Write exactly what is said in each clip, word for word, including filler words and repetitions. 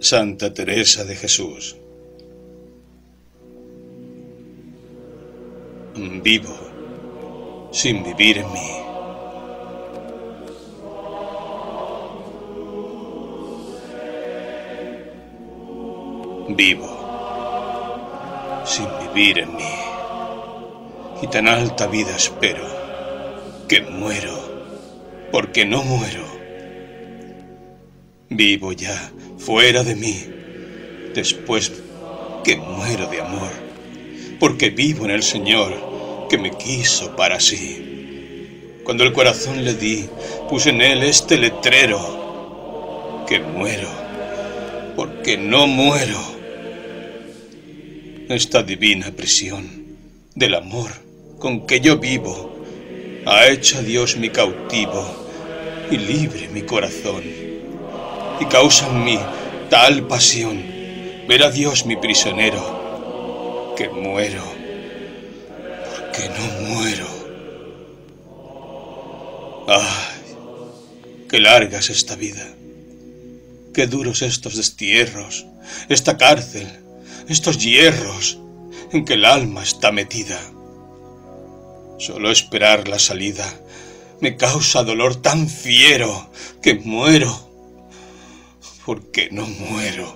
Santa Teresa de Jesús. Vivo sin vivir en mí. Vivo sin vivir en mí. Y tan alta vida espero que muero porque no muero. Vivo ya fuera de mí, después que muero de amor, porque vivo en el Señor que me quiso para sí. Cuando el corazón le di, puse en él este letrero, que muero porque no muero. Esta divina prisión del amor con que yo vivo ha hecho a Dios mi cautivo y libre mi corazón. Y causa en mí tal pasión ver a Dios mi prisionero, que muero porque no muero. ¡Ay! ¡Qué larga es esta vida! ¡Qué duros estos destierros, esta cárcel, estos hierros en que el alma está metida! Solo esperar la salida me causa dolor tan fiero que muero porque no muero.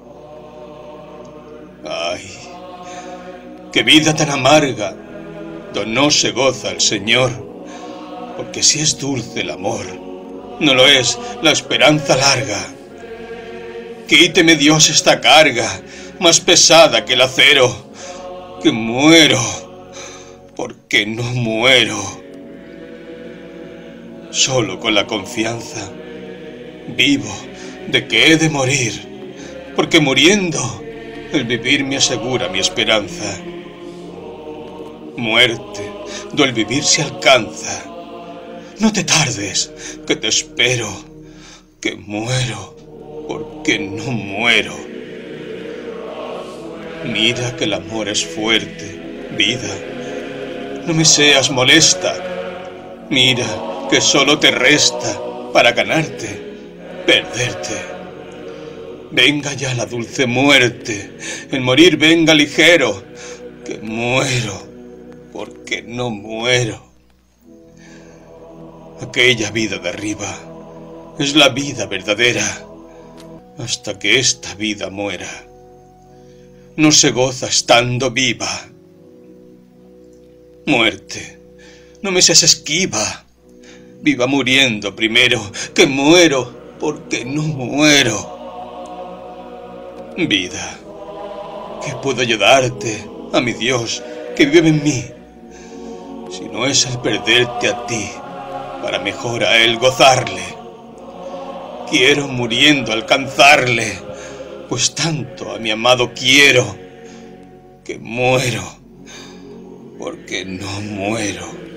¡Ay! ¡Qué vida tan amarga! Do no se goza el Señor, porque si es dulce el amor, no lo es la esperanza larga. Quíteme Dios esta carga, más pesada que el acero, que muero porque no muero. Solo con la confianza vivo de que he de morir, porque muriendo el vivir me asegura mi esperanza. Muerte, do el vivir se alcanza. No te tardes, que te espero, que muero porque no muero. Mira que el amor es fuerte, vida, no me seas molesta. Mira que solo te resta para ganarte perderte. Venga ya la dulce muerte, el morir venga ligero, que muero porque no muero. Aquella vida de arriba es la vida verdadera, hasta que esta vida muera. No se goza estando viva. Muerte, no me seas esquiva, viva muriendo primero, que muero porque no muero. Vida, ¿qué puedo yo darte a mi Dios que vive en mí, si no es el perderte a ti para mejor a Él gozarle? Quiero muriendo alcanzarle, pues tanto a mi amado quiero, que muero porque no muero.